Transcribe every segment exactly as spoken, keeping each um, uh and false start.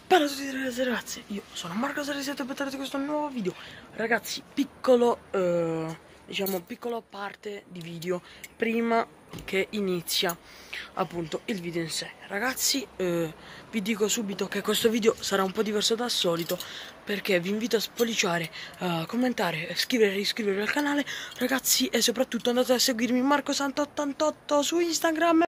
Ciao a tutti ragazzi e ragazze, io sono Marco zero sette e bentornati in questo nuovo video. Ragazzi, piccolo, eh, diciamo, piccola parte di video prima che inizia appunto il video in sé. Ragazzi, eh, vi dico subito che questo video sarà un po' diverso dal solito, perché vi invito a spolliciare, a commentare, scrivere e iscrivervi al canale, ragazzi, e soprattutto andate a seguirmi Marco Santo ottantotto su Instagram.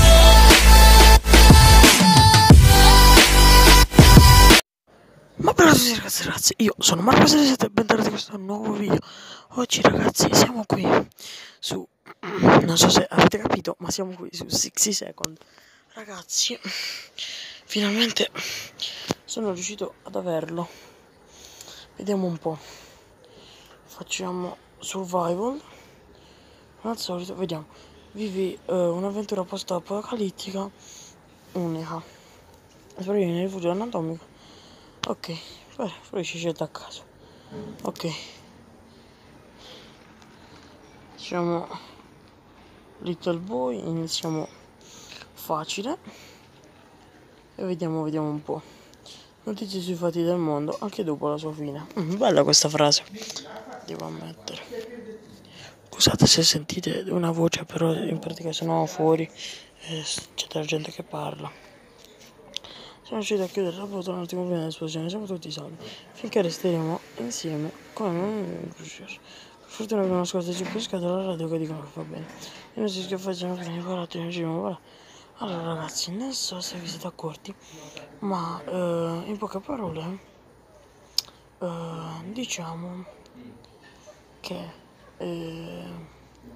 Ma però ragazzi ragazzi, io sono Marco zero sette e bentornati in questo nuovo video. Oggi ragazzi siamo qui su, non so se avete capito, ma siamo qui su sessanta Second. Ragazzi, finalmente sono riuscito ad averlo. Vediamo un po'. Facciamo survival. Al solito, vediamo. Vivi uh, un'avventura post-apocalittica unica. Sopravvivi nel rifugio anatomico. Ok, beh, poi ci scelta a caso. Ok. Diciamo Little Boy, iniziamo facile. E vediamo, vediamo un po'. Notizie sui fatti del mondo, anche dopo la sua fine. Mm, bella questa frase, devo ammettere. Scusate se sentite una voce, però in pratica sono fuori e c'è della gente che parla. Siamo riusciti a chiudere la porta un attimo prima dell'esplosione, siamo tutti salvi, finché resteremo insieme come un cruciere. Per fortuna abbiamo ascoltato il pescato alla radio che dicono che va bene. I nostri schiaffaggi sono pieni di barattoli, non ci voilà. Allora ragazzi, non so se vi siete accorti, ma eh, in poche parole, eh, diciamo che... Eh,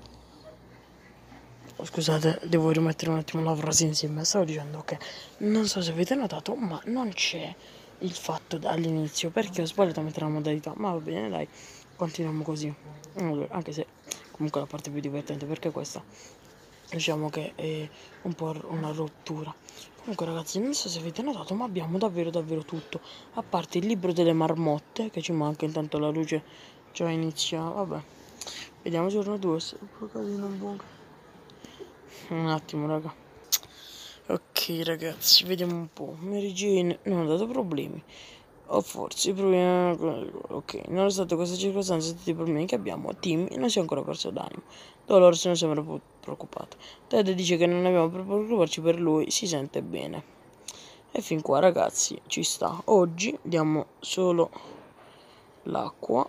Oh, scusate, devo rimettere un attimo la frase insieme. Stavo dicendo che non so se avete notato, ma non c'è il fatto all'inizio, perché ho sbagliato a mettere la modalità. Ma va bene, dai, continuiamo così. Allora, anche se comunque la parte più divertente, perché questa diciamo che è un po' una rottura. Comunque ragazzi, non so se avete notato, ma abbiamo davvero davvero tutto, a parte il libro delle marmotte, che ci manca. Intanto la luce già inizia. Vabbè, vediamo giorno due. Un attimo raga. Ok ragazzi, vediamo un po'. Mary Jane non ha dato problemi, o forse i problemi. Ok, nonostante queste circostanze e tutti i problemi che abbiamo, Timmy non si è ancora perso d'animo. Dolores non sembra preoccupato. Ted dice che non abbiamo per preoccuparci per lui, si sente bene. E fin qua ragazzi ci sta. Oggi diamo solo l'acqua.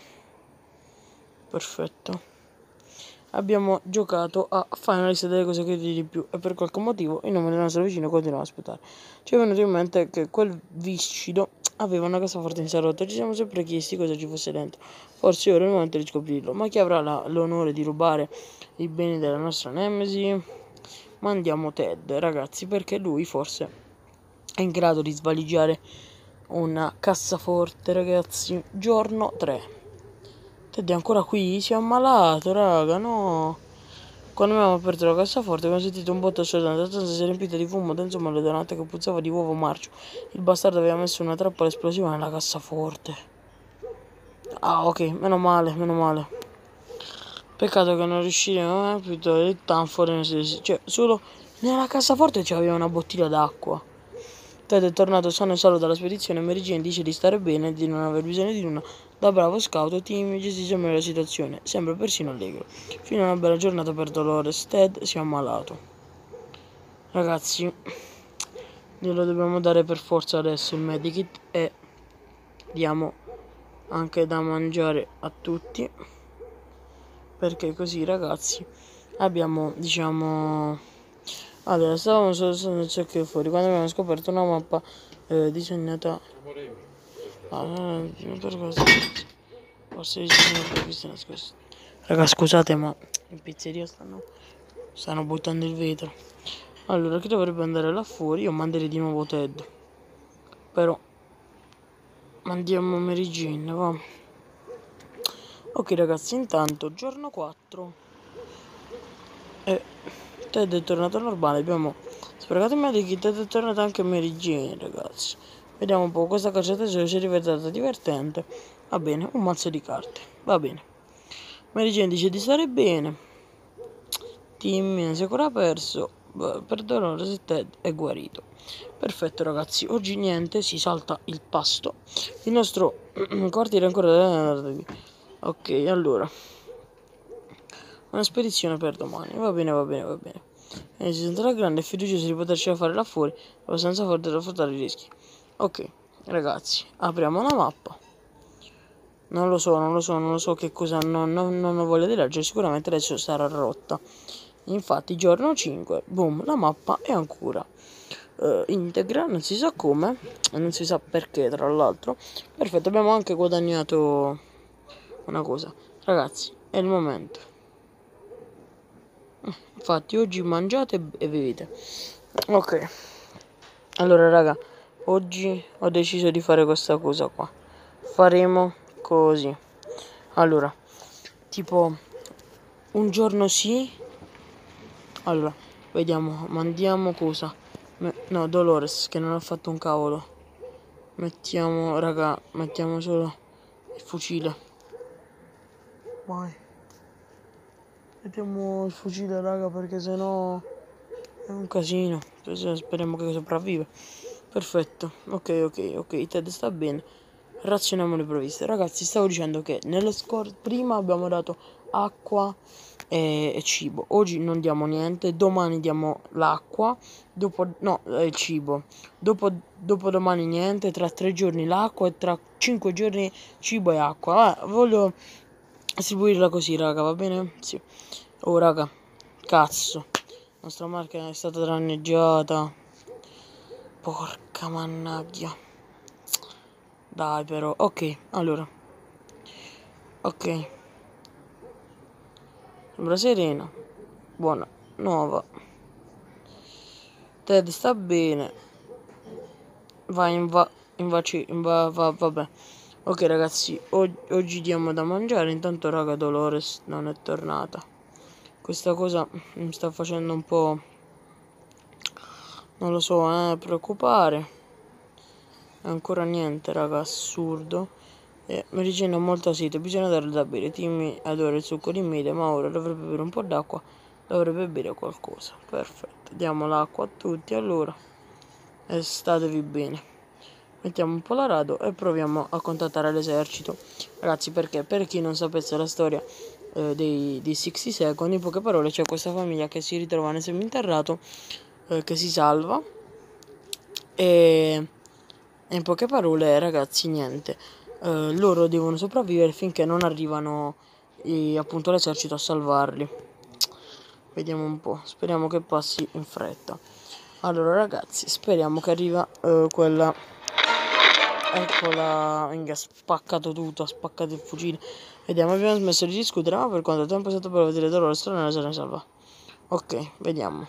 Perfetto. Abbiamo giocato a fare una lista delle cose che di più e per qualche motivo il nome del nostro vicino continua a aspettare. Ci è venuto in mente che quel viscido aveva una cassaforte in salotto. Ci siamo sempre chiesti cosa ci fosse dentro. Forse ora è il momento di scoprirlo. Ma chi avrà l'onore di rubare i beni della nostra nemesi? Mandiamo Ted, ragazzi, perché lui forse è in grado di svaligiare una cassaforte, ragazzi. Giorno tre. Ted è ancora qui? Si è ammalato, raga, no. Quando abbiamo aperto la cassaforte abbiamo sentito un botto assordante. La stanza si è riempita di fumo denso maleodorante che puzzava di uovo marcio. Il bastardo aveva messo una trappola esplosiva nella cassaforte. Ah, ok, meno male, meno male. Peccato che non riusciremo a più il tanfore. Cioè, solo nella cassaforte c'aveva una bottiglia d'acqua. Ted è tornato sano e salvo dalla spedizione. Mary Jane dice di stare bene e di non aver bisogno di nulla. Da bravo scout, Timmy gestisce meglio la situazione. Sembra persino allegro. Fino a una bella giornata per Dolores. Ted si è ammalato. Ragazzi, glielo dobbiamo dare per forza adesso il medikit. E diamo anche da mangiare a tutti. Perché così ragazzi abbiamo, diciamo... Allora, stavamo solo nel cerchio fuori quando abbiamo scoperto una mappa eh, disegnata. Ah, no, no, per cosa? Forse disegnata viste nascoste. Raga, scusate, ma in pizzeria stanno stanno buttando il vetro. Allora, chi dovrebbe andare là fuori? Io manderei di nuovo Ted. Però mandiamo Mary Jane, va. Ok ragazzi, intanto giorno quattro. E Ted è tornato normale. Abbiamo sprecato il medikit. Ted è tornato anche Mary Jane, ragazzi. Vediamo un po'. Questa cacciata si è riversata divertente. Va bene, un mazzo di carte. Va bene. Mary Jane dice di stare bene. Timmy non si è ancora perso. per Dolores Ted è guarito. Perfetto ragazzi, oggi niente, si salta il pasto. Il nostro quartiere è ancora... Ok, allora. Una spedizione per domani. Va bene, va bene, va bene. E si sentirà grande e fiducioso di poterci fare là fuori, abbastanza forte da affrontare i rischi. Ok, ragazzi, apriamo la mappa. Non lo so, non lo so, non lo so che cosa, non, non, non ho voglia di leggere, sicuramente adesso sarà rotta. Infatti, giorno cinque, boom, la mappa è ancora uh, integra, non si sa come, non si sa perché tra l'altro. Perfetto, abbiamo anche guadagnato una cosa. Ragazzi, è il momento. Infatti, oggi mangiate e bevete. Ok. Allora, raga, oggi ho deciso di fare questa cosa qua. Faremo così. Allora, tipo un giorno sì. Allora, vediamo, mandiamo cosa? Me no, Dolores che non ha fatto un cavolo. Mettiamo, raga, mettiamo solo il fucile. Vai. Mettiamo il fucile, raga, perché sennò è un casino. Speriamo che sopravvive. Perfetto. Ok, ok, ok. Ted sta bene. Razioniamo le provviste. Ragazzi, stavo dicendo che nello scorso prima abbiamo dato acqua e, e cibo. Oggi non diamo niente. Domani diamo l'acqua. Dopo no, il cibo. Dopo, dopo domani niente. Tra tre giorni l'acqua e tra cinque giorni cibo e acqua. Ah, voglio distribuirla così, raga, va bene? Sì. Oh, raga, cazzo. La nostra macchina è stata danneggiata. Porca mannaggia. Dai però, ok, allora. Ok. Sembra serena. Buona, nuova. Ted sta bene. Vai in va, in vaci, in va, va, vabbè. Ok ragazzi, og oggi diamo da mangiare. Intanto raga, Dolores non è tornata. Questa cosa mi sta facendo un po', non lo so, eh, preoccupare. Ancora niente raga, assurdo. Eh, Merigina ha molta sete, bisogna darle da bere. Timmy adora il succo di mele, ma ora dovrebbe bere un po' d'acqua, dovrebbe bere qualcosa. Perfetto, diamo l'acqua a tutti allora. E statevi bene. Mettiamo un po' la rado e proviamo a contattare l'esercito. Ragazzi, perché? Per chi non sapesse la storia eh, dei, dei sessanta Second, in poche parole c'è questa famiglia che si ritrova nel seminterrato, eh, che si salva. E, e in poche parole, ragazzi, niente. Eh, loro devono sopravvivere finché non arrivano eh, appunto l'esercito a salvarli. Vediamo un po', speriamo che passi in fretta. Allora ragazzi, speriamo che arriva eh, quella. Eccola, ha spaccato tutto, ha spaccato il fucile. Vediamo, abbiamo smesso di discutere, ma per quanto tempo è stato per vedere Dolores strana se ne salva. Ok, vediamo.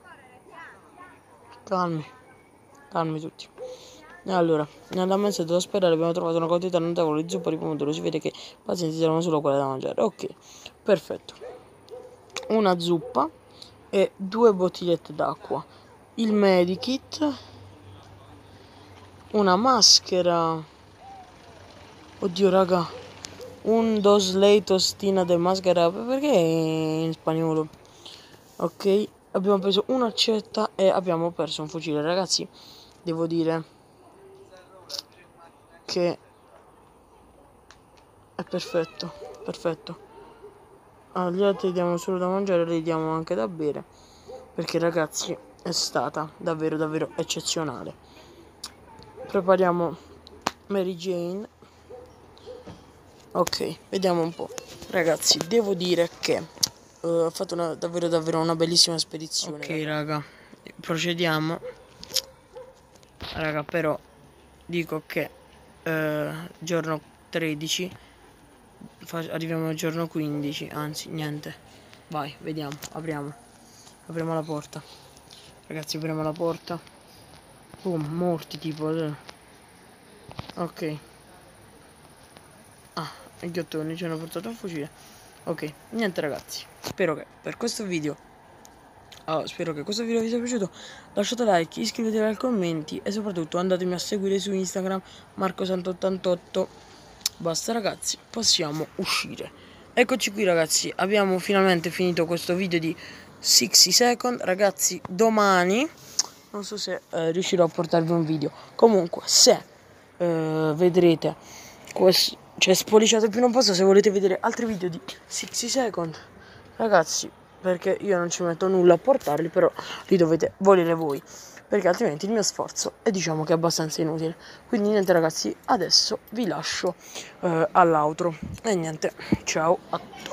Calmi, calmi tutti. Allora, nella mensa dello ospedale abbiamo trovato una quantità notevole di zuppa di pomodoro. Si vede che i pazienti trovano solo quella da mangiare. Ok, perfetto. Una zuppa e due bottigliette d'acqua. Il medikit. Una maschera. Oddio, raga. Un dos leitos tina de maschera. Perché è in spagnolo? Ok, abbiamo preso un'accetta e abbiamo perso un fucile. Ragazzi, devo dire che è perfetto, perfetto. Agli altri diamo solo da mangiare, li diamo anche da bere, perché ragazzi è stata davvero davvero eccezionale. Prepariamo Mary Jane. Ok, vediamo un po'. Ragazzi, devo dire che uh, ho fatto una, davvero davvero una bellissima spedizione. Ok raga, raga procediamo. Raga, però dico che uh, giorno tredici arriviamo al giorno quindici, anzi niente. Vai, vediamo, apriamo. Apriamo la porta. Ragazzi, apriamo la porta. Boom, morti tipo. Ok. Ah, i ghiottoni ci hanno portato un fucile. Ok, niente ragazzi. Spero che per questo video oh, spero che questo video vi sia piaciuto. Lasciate like, iscrivetevi ai commenti e soprattutto andatemi a seguire su Instagram Marco centottantotto. Basta ragazzi, possiamo uscire. Eccoci qui ragazzi, abbiamo finalmente finito questo video di sessanta second. Ragazzi, domani non so se eh, riuscirò a portarvi un video. Comunque, se eh, vedrete questo, cioè spolliciate più non posso se volete vedere altri video di sessanta second, ragazzi, perché io non ci metto nulla a portarli, però li dovete volere voi, perché altrimenti il mio sforzo è, diciamo che è abbastanza inutile. Quindi niente ragazzi, adesso vi lascio eh, all'outro e niente, ciao a tutti.